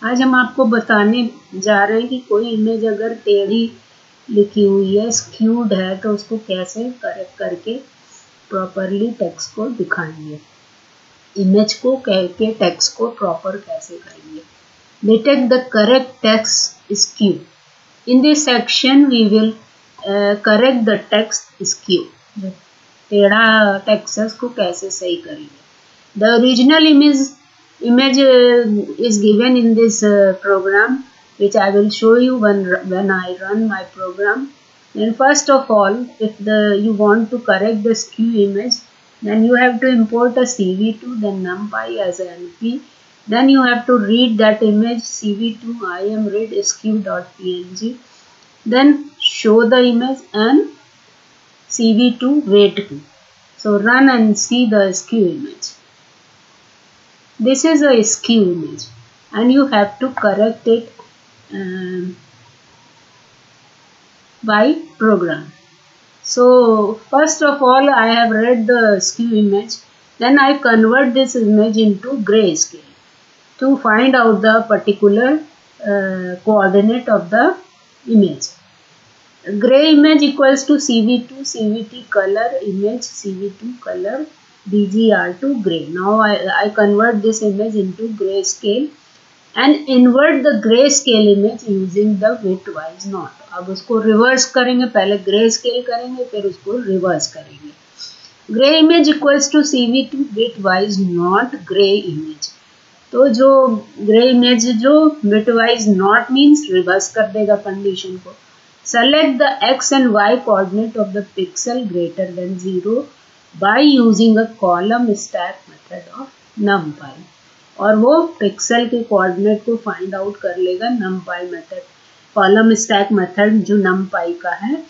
आज हम आपको बताने जा रहे हैं कि कोई इमेज अगर टेढ़ी लिखी हुई है, स्क्यूड है, तो उसको कैसे करेक्ट करके प्रॉपरली टेक्स्ट को दिखाएंगे, इमेज को कह के टेक्स्ट को प्रॉपर कैसे करेंगे। Detect the correct text skew. In this section we will correct the text skew. टेढ़ा टेक्स्ट को कैसे सही करेंगे। The original image is given in this program, which I will show you when I run my program. Then first of all, if you want to correct the skew image, then you have to import a CV2, then numpy as an NP. Then you have to read that image CV2 imread skew.png. Then show the image and CV2 wait to. So run and see the skew image. This is a skew image and you have to correct it by program. So first of all, I have read the skew image, then I convert this image into grayscale to find out the particular coordinate of the image. Gray image equals to CV2 CVT color image CV2 color BGR to gray. Now I convert this image into grayscale and invert the grayscale image using the widthwise knot. अब उसको reverse करेंगे, पहले grayscale करेंगे फिर उसको reverse करेंगे. Gray image equals to CV2 widthwise knot gray image. तो जो gray image जो widthwise knot means रिवर्स कर देगा कंडीशन को. Select the x and y coordinate of the pixel greater than 0 by using a column stack method of numpy. और वो pixel के coordinate को फाइंड आउट कर लेगा numpy method, column stack method जो numpy का है.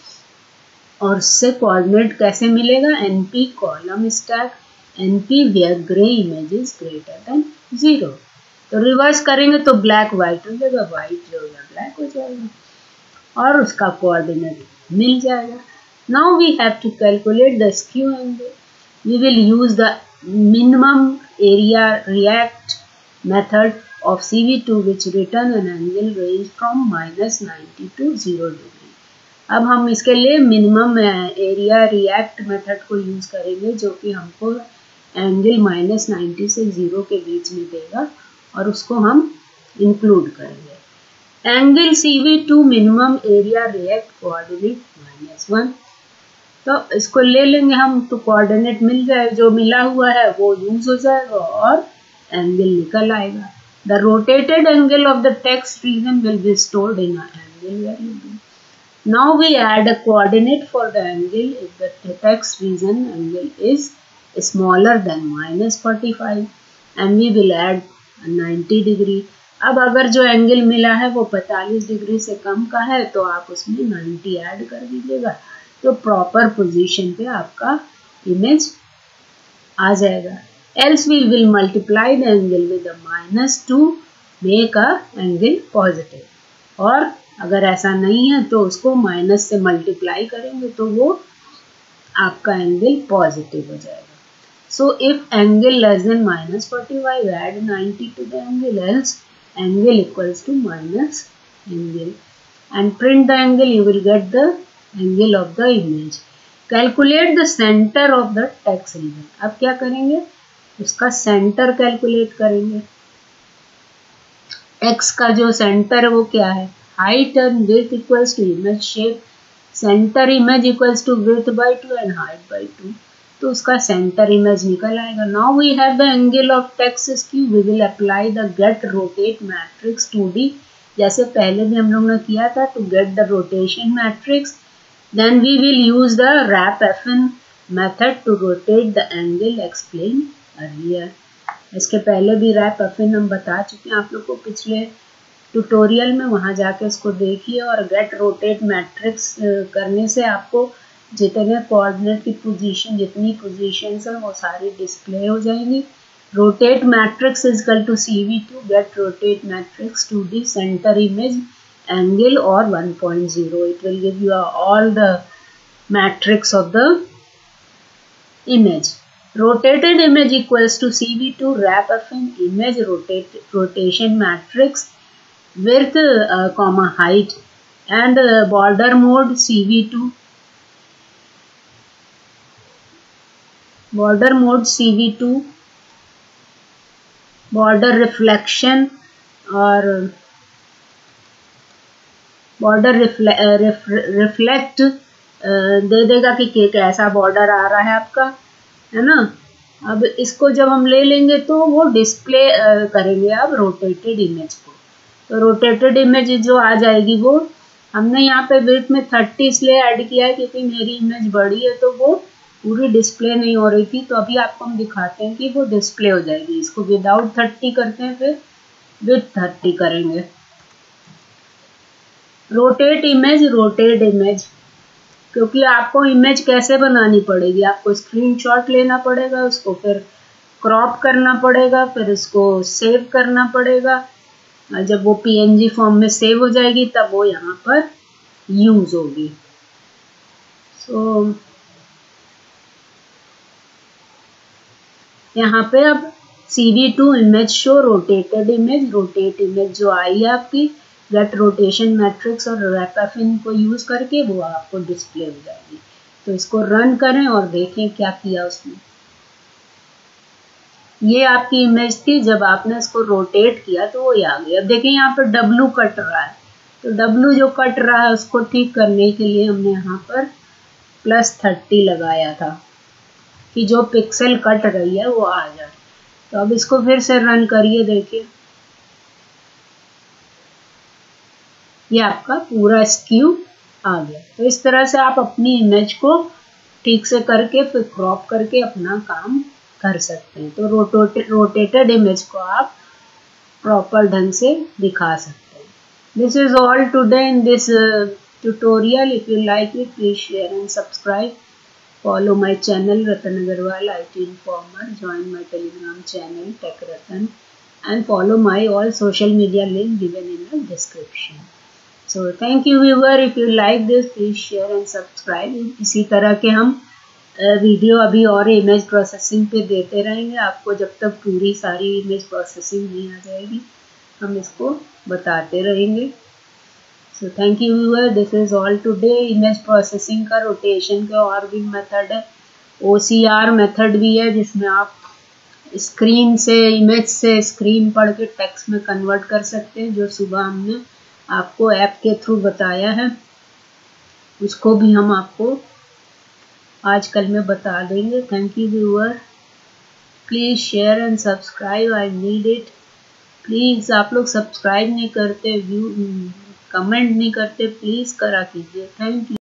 और उससे कोऑर्डिनेट कैसे मिलेगा, np column stack np where grey image is greater than 0. तो रिवर्स करेंगे तो ब्लैक व्हाइट हो जाएगा, व्हाइट जो है ब्लैक हो जाएगा और उसका कोऑर्डिनेट मिल जाएगा. Now we have to calculate the skew angle. We will use the minimum area react method of CV2 which return an angle range from -90 to 0 degree. अब हम इसके लिए मिनिमम एरिया रिएक्ट मेथड को use करेंगे जो कि हमको angle -90 से 0 के बीच में देगा और उसको हम इंक्लूड करेंगे. Angle CV2 minimum area react coordinate -1. तो इसको ले लेंगे हम तो कोऑर्डिनेट मिल जाए, जो मिला हुआ है वो यूज हो जाएगा और एंगल निकल आएगा. The rotated angle of the text region will be stored in a angle variable. Now we add a coordinate for the angle if the text region angle is smaller than -45 and we will add 90 degree. अब अगर जो angle मिला है वो 45 degree से कम का है तो आप उसमें 90 ऐड कर दीजिएगा, तो प्रॉपर पोजीशन पे आपका इमेज आ जाएगा. Else we will multiply the angle with a -2 to make a angle positive. और अगर ऐसा नहीं है तो उसको माइनस से मल्टीप्लाई करेंगे तो वो आपका एंगल पॉजिटिव हो जाएगा. So if angle less than -45, add 90 to the angle, else angle equals to minus angle and print the angle. You will get the angle of the image. Calculate the center of the text region. अब क्या करेंगे, उसका centre calculate करेंगे. x का जो centre है वो क्या है, height and width equals to image shape. Centre image equals to width by 2 and height by 2. तो उसका सेंटर इमेज निकल आएगा. Now we have the angle of text skew. We will apply the get rotate matrix 2D जैसे पहले भी हम लोग ने किया था to get the rotation matrix. Then we will use the wrap-fn method to rotate the angle explained earlier. इसके पहले भी wrap-fn हम बता चुके हैं आप लोग को पिछले ट्यूटोरियल में, वहाँ जाके उसको देखिए. और गेट रोटेट मैट्रिक्स करने से आपको जितने कोऑर्डिनेट की पोजीशन, जितनी पोजीशंस हैं वो सारी डिस्प्ले हो जाएंगी. Rotate matrix is equal to CV2 get rotate matrix 2D centre image angle or 1.0. It will give you all the matrix of the image. Rotated image equals to CV2 wrap-fn image rotation matrix width, height, and border mode CV2. Border mode CV2, border reflection और border reflect दे देगा कि कैसा border आ रहा है आपका, है ना। अब इसको जब हम ले लेंगे तो वो डिस्प्ले करेंगे अब रोटेटेड इमेज को। तो रोटेटेड इमेज जो आ जाएगी वो हमने यहाँ पे विड्थ में 30 इसलिए ऐड किया है क्योंकि मेरी इमेज बड़ी है तो वो पूरी डिस्प्ले नहीं हो रही थी। तो अभी आपको हम दिखाते हैं कि वो डिस्प्ले हो जाएगी। इसको विदाउट 30 करते हैं, फिर विथ 30 करेंगे। रोटेट इमेज, क्योंकि आपको इमेज कैसे बनानी पड़ेगी, आपको स्क्रीनशॉट लेना पड़ेगा, उसको फिर क्रॉप करना पड़ेगा, फिर उसको सेव करना पड़ेगा। जब वो PNG फॉर्म में सेव हो जाएगी तब वो यहाँ पर यूज होगी। सो यहाँ पे अब CV2 image show rotated image, rotate image जो आई है आपकी गेट रोटेशन मैट्रिक्स और रैपाफिन को यूज करके वो आपको डिस्प्ले हो जाएगी। तो इसको रन करें और देखें क्या किया उसने। ये आपकी इमेज थी, जब आपने इसको रोटेट किया तो वो आ गई। अब देखिए यहाँ पर W कट रहा है, तो W जो कट रहा है उसको ठीक करने के लिए हमने यहाँ पर +30 लगाया था कि जो पिक्सल कट रही है वो आ जाए। तो अब इसको फिर से रन करिए, देखिए ये आपका पूरा स्क्यू आ गया। तो इस तरह से आप अपनी इमेज को ठीक से करके फिर क्रॉप करके अपना काम कर सकते हैं। तो रोटेटेड इमेज को आप प्रॉपर ढंग से दिखा सकते हैं। This is all today in this tutorial. If you like it, please share and subscribe. Follow my channel Ratan Agarwal IT Informer. Join my Telegram channel Tech Ratan and follow my all social media link given in the description. So thank you viewer. If you like this, please share and subscribe. इसी तरह के हम video अभी और image processing पे देते रहेंगे आपको। जब तक पूरी सारी इमेज प्रोसेसिंग नहीं आ जाएगी हम इसको बताते रहेंगे। So thank you viewer. This is all today. Image processing का रोटेशन का और भी मेथड है, OCR मेथड भी है जिसमें आप स्क्रीन से इमेज से स्क्रीन पढ़ के टेक्स्ट में कन्वर्ट कर सकते हैं, जो सुबह हमने आपको ऐप के थ्रू बताया है। उसको भी हम आपको आजकल में बता देंगे। Thank you viewer. Please share and subscribe, I need it. Please आप लोग सब्सक्राइब नहीं करते, कमेंट नहीं करते, प्लीज़ करा कीजिए। Thank you.